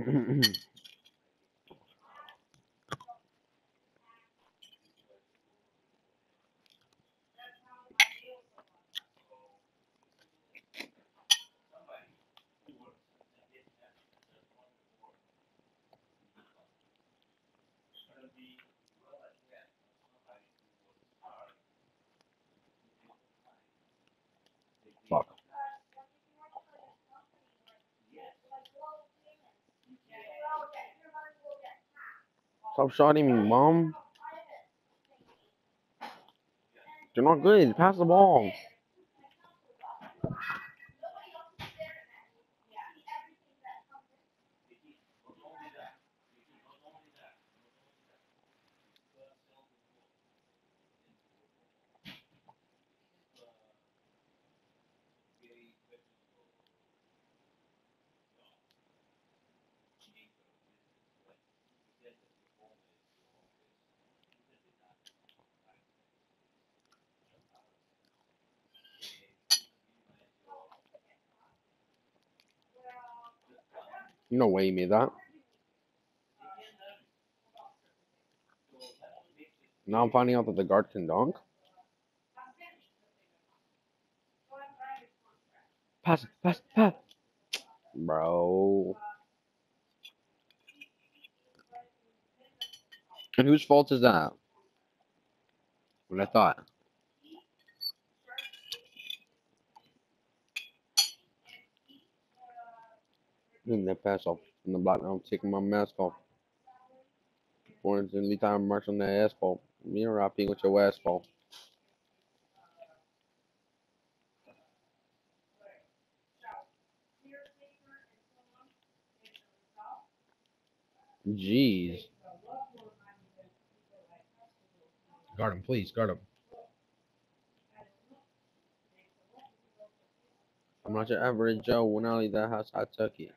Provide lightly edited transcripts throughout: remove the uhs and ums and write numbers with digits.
Fuck. Stop shotting me, mom. You're not good. Pass the ball. No way you made that. Now I'm finding out that the guard can dunk. Pass, pass, pass. Bro. And whose fault is that? What I thought. And that pass off in the block. Now I'm taking my mask off. Orange and every time I march on that asphalt. You're rapping with your asphalt. Jeez. Guard him, please. Guard him. I'm not your average Joe. When I leave that house, I took it.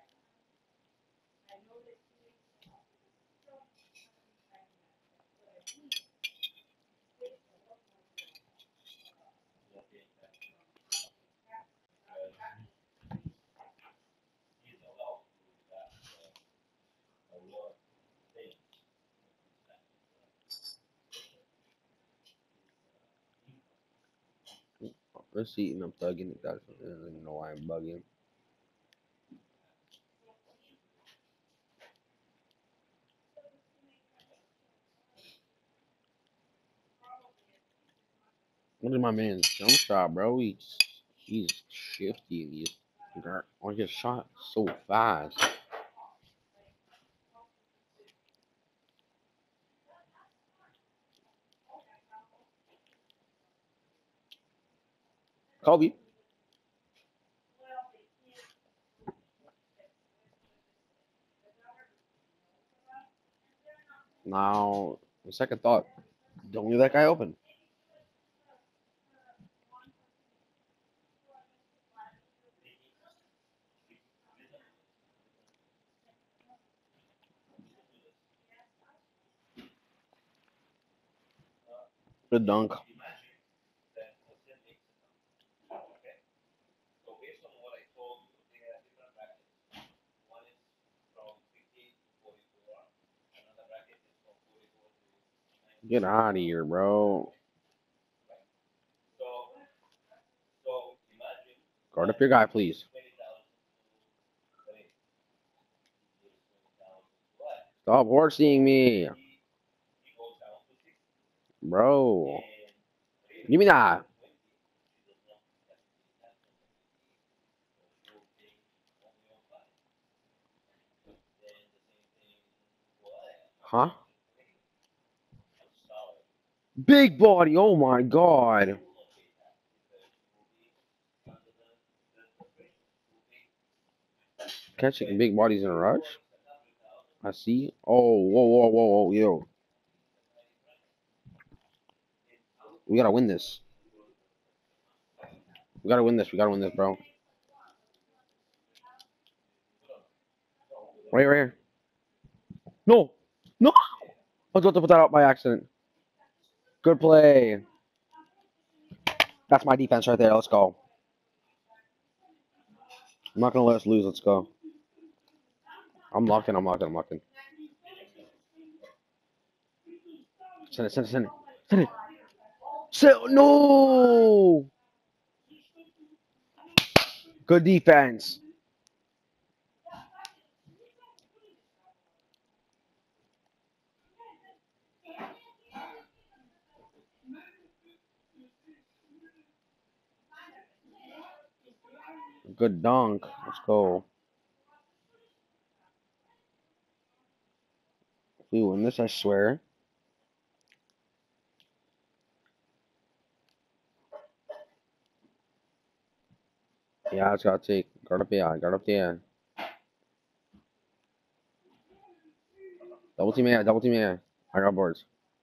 Let's see, and I'm thugging it. That's, I don't even know why I'm bugging. Look at my man's jump shot, bro. He's shifty and he's on his shot so fast. Kobe. Now, the second thought, don't leave that guy open. Good dunk. Get out of here, bro. Guard up your guy, please. Stop horsing me, bro. Give me that. Huh? Big body. Oh my god. Catching big bodies in a rush. I see. Oh, whoa, whoa, whoa, whoa, yo. We gotta win this. We gotta win this. We gotta win this, bro. Right here. No. No. I was about to put that out by accident. Good play. That's my defense right there. Let's go. I'm not gonna let us lose. Let's go. I'm locked in. I'm locked in. I'm locked in. Send it. Send it. Send it. Send it. No. Good defense. Good dunk. Let's go. If we win this, I swear. Yeah, it's gotta take. Guard up the eye. Guard up the eye. Double team AI. Double team AI. I got boards.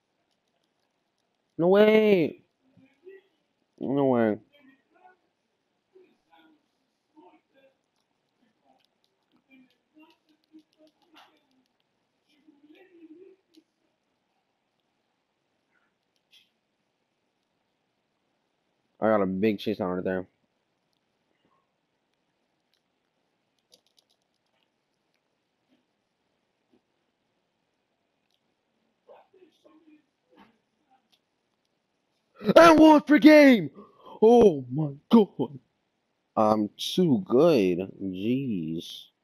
No way. No way. I got a big chase on right there. And one for game. Oh my god. I'm too good. Jeez.